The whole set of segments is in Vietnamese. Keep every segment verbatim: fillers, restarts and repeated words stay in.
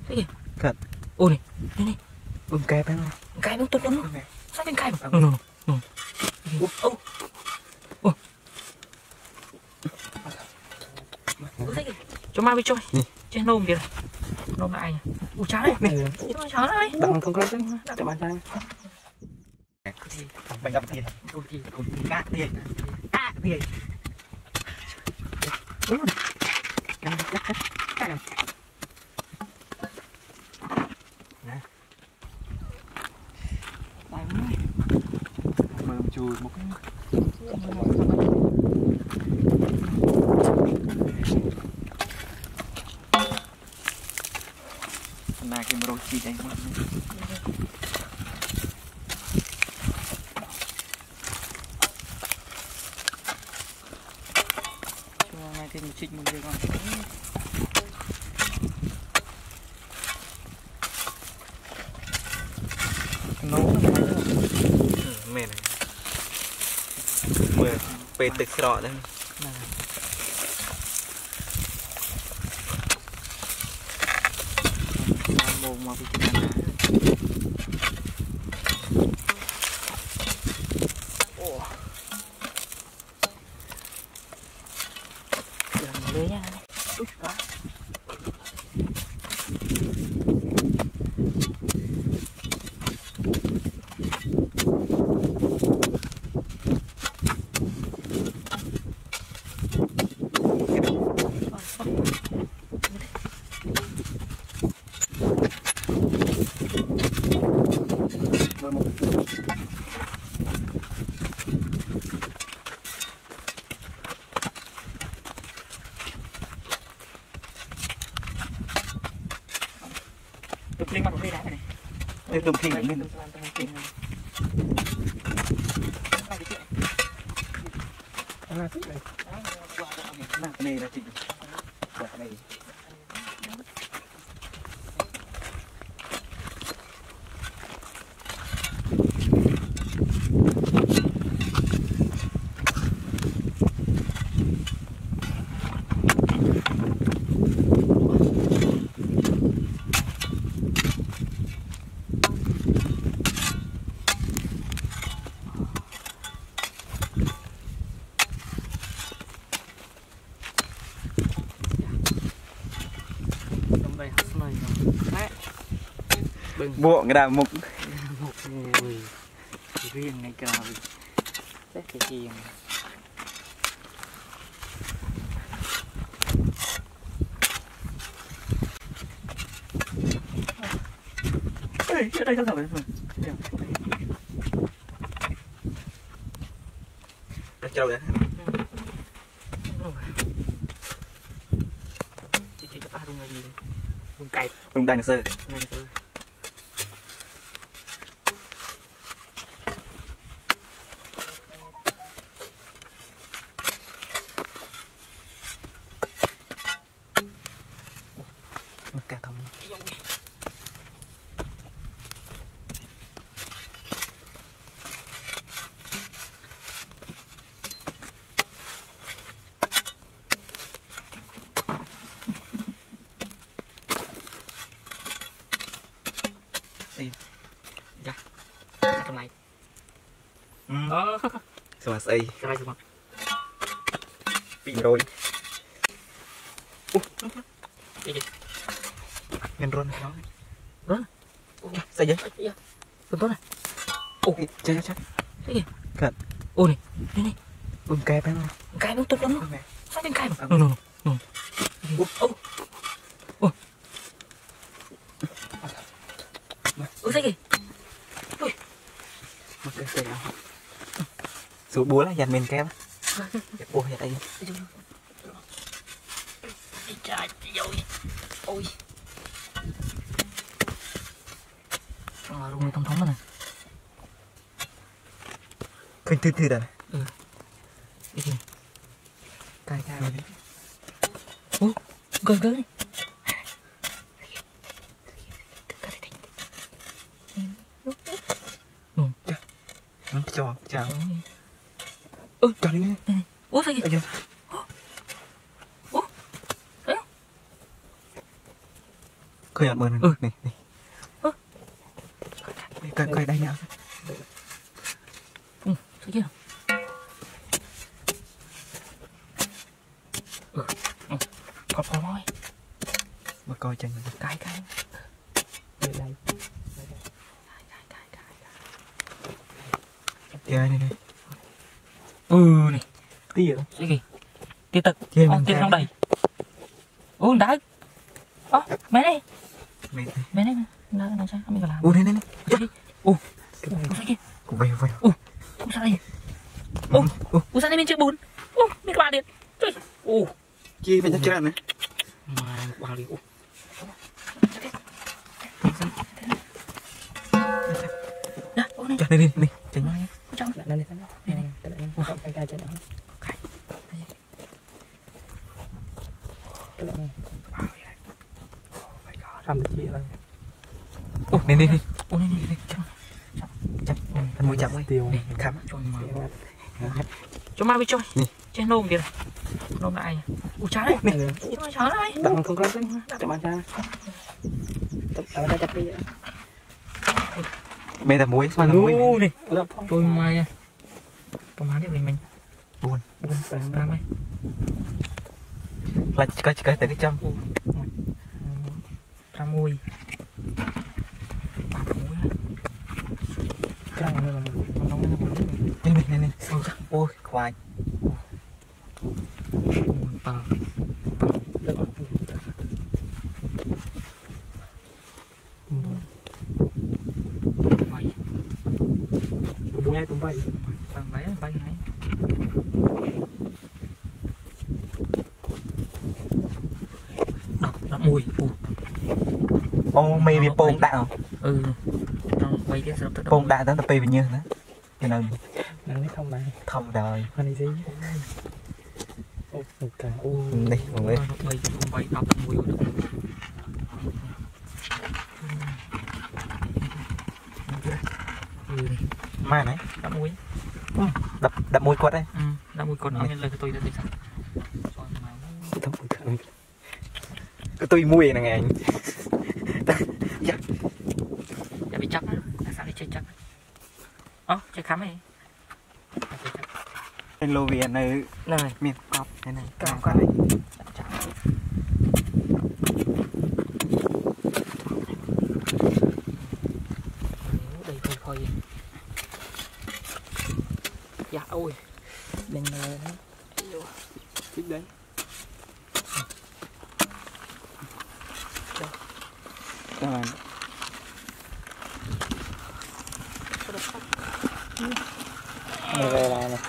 Thế kìa. Thật. Ôi này, này này. Bùm kẹp em. Cái nó tốt lắm luôn. Sao bên cái mà. No no no. Ô. Ô. Thế kìa. Cho mai với chơi. Trên nôm kìa. Nôm lại nhỉ. Ui chán đấy. Này. Chán đấy. Đừng không có đặt cho bạn trai. Bánh đập tiền. Đồ gì? Đồ gì? Cát tiền. Cát tiền. Đúng rồi. Cắt cắt cắt. Cắt này. Nè. Đây mới. Mời chùi một cái. Này cái mồi chi đây mà. Này thì chích một cái con. Nó mẹ này. Mười pe tịch sọ đấy. Mồm mà bị chích này. Ồ. Lấy nha. Ui quá. Đục lên mặt một cây đá này. Đây đục thì mình. À, thích này. Mà cái này là chị. Quả này. Bộ cái đào mục một người riêng này cờ rất là hiền. Ê, ở đây sao rồi? Nó trâu đấy. Chị chị cho ta đúng là gì? Đúng cày. Đúng đành sơ. Cả thông. Đây. Dạ. Trong này. Ừ. Đó. Sao mà xây. Cái này sao? Bị rồi. Cái gì? Nhân rôn nó. Đó. Sao vậy? Con tốt này. Ồ, chơi chơi. Thế kìa. Thật. Ôi này, này này. Bùm kẹp em. Cái nó tốt lắm luôn. Sao bên cái mà. No no no. Ô. Ô. Ôi thế kìa. Ui. Một cái xe nào. Số búa là dàn mình kẹp. Ôi vậy đây. Trời ơi. Ôi. Ờ, rung thông thống này. Khinh thư thư rồi. Ừ. Cái gì? Cay cay rồi. Ủa, gần gần đi. Ừ. Cho, chào. Ừ, cho đi. Ủa sao vậy? Ủa. Thấy không? khơi ở bên Ừ. này này coi coi đây nào. Ừ, thế kia. Ừ. Ừ. Còn còn thôi. Mà coi chân Cái cái. đây đây. Kìa này này. Ừ này. Tia. Cái gì? Tia tật. Tia Ô, tia trong đầy. Ủa đá. Ơ, mẹ đây. Mẹ Mẹ đây. Nó nó sao mình còn làm. Ủa đây đây này. Ủa. Ủa sao kia? Cũng vậy vậy. Ủa. Ủa sao đây? Ủa. Ủa sao đây bên trước bún? Ủa, mình qua điện. Trời. Ủa. Chi bên chắc này. Mà qua đi. Ủa. Cho đây đi đi. Tránh Ôi trời. Đây đây đây này, cái này không cái cái trên đó. Cái này. Làm được gì rồi? Ủa đi đi đi. Ủa đi đi đi. Chặt. Anh mũi chặt ấy. Tiêu này. Khám. Cho ma đi chơi. Trên nôm kìa. Nôm lại. Ủa chá đấy. Này. Ủa chá đấy. Đặng không có đấy. Cho bạn ra. Tập ra chặt đi. Mẹ là muối, mà là muối. Ủa đi. Tôi mai. Có má đi mình mình. Buồn. Buồn phải Ra mày. Là coi coi tới cái trong. Ra mùi. cái này là nó nó Đây này này này. Ôi khoai. Bằng. Vậy. bố nghe cũng vậy. Bằng váy váy này. Đọc mùi. Ô mì bị bông đạo. Ừ. Trong váy cái sao tự Bông đạo tới tập về như nữa. Cho nên Đang biết không này. thông đời. Anh gì? Ok. Đi, mọi người. Váy váy đọc mùi được. Ừ. Mai này. Đập mùi. Đập đập mùi quật đấy. Ừ. Đập mùi còn nói lên lời tôi ra thì sao? Thông mùi thẳng. Cái tôi mùi này nghe anh. Dạ. Dạ bị chắc á. Sao đi chơi chắc? Ơ, chơi khám này. Anh lô viện này Này, miền cọp này này. cọp cái này. Đây thôi thôi. Dạ ôi. Bên này thích đấy. Các bạn. Này về là này.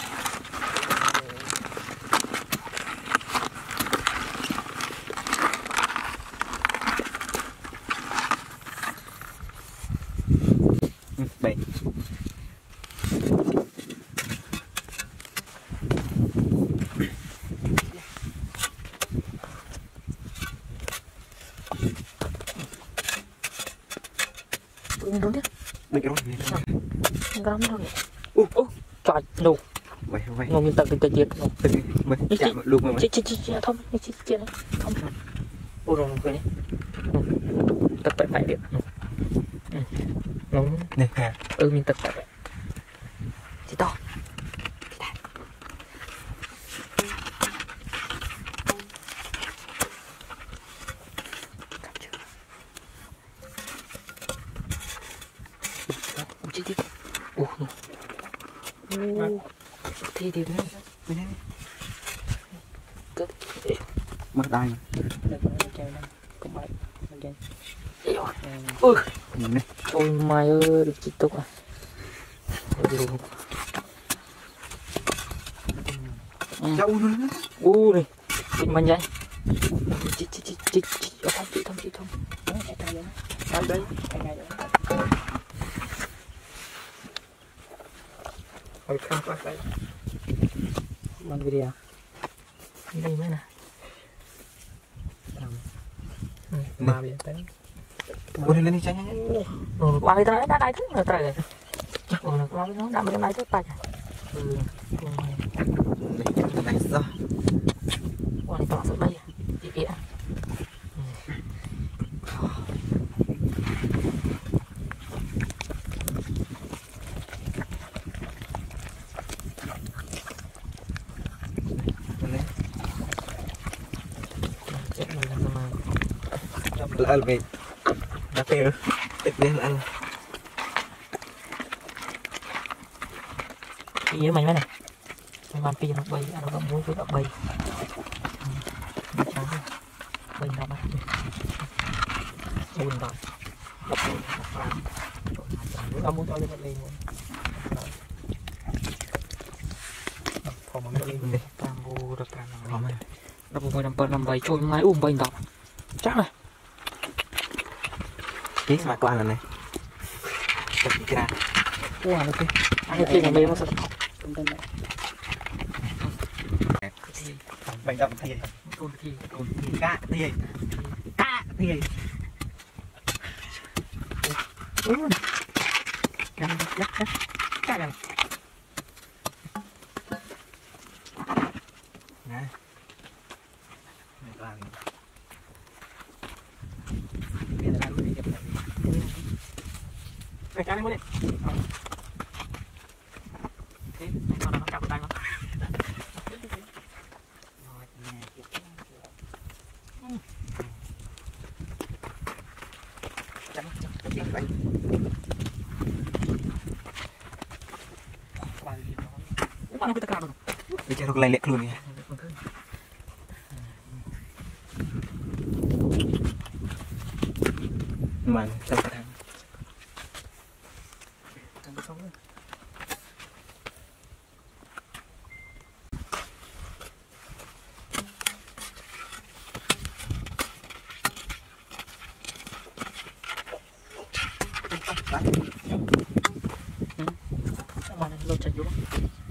Bảy. Đúng đấy. Bảy rồi. Gắm thôi. Ú, ú, trời, nụ. Vậy vậy. Ngồi nhìn tận tình tiệt. Từng mình chạm luôn mà. Chết chết chết không, chết chết đấy. Không. Ôi rồi rồi. Tập phải phải điện. Ngóng. Này hà. Ừ mình tập phải. Chỉ to. Chết chết. Ủa. Thì thì nó Bên đây. cứ Mất đai mà. Cũng vậy. Ok. Ừ. Nhìn này. Ôi mày ơi, được chích tục à. Đâu luôn. U này. Mình mình vậy. Chích chích chích chích chích không chích không chích không. Đây đây. Anh này. Ôi không có đây. Mang video. Đây mới nè. Mà biển tới. Ủa lên đi tránh nhá. Rồi qua đây ta đã đai thức rồi trời. Rồi nó qua nó đâm cái đai thức tay. Ừ. Này sao? Qua đây tỏ sự đây. Chị kìa. lỡ về đã phê ít đến ăn cái gì mày mấy này mày làm pin nó bay nó có muối với nó bay bay nó bắt buồn rồi nó muốn cho lên lên còn mà nó lên đi tam vô được tam còn mà nó vừa nằm bờ nằm bay trôi ngay ôm bay tao chắc này tí mà qua lần này cái ra wow ok anh kia còn đây nó sẽ bệnh đậm thì tôn thì tôn thì cá thì cá thì cái này chắc chắc cái này nè cái cái này mới đi thế nó nó chạm tay nó nó cái tao rồi bây giờ nó lại lẹt luôn nha mà sao cái thằng thằng sống rồi mà nó lột chân vô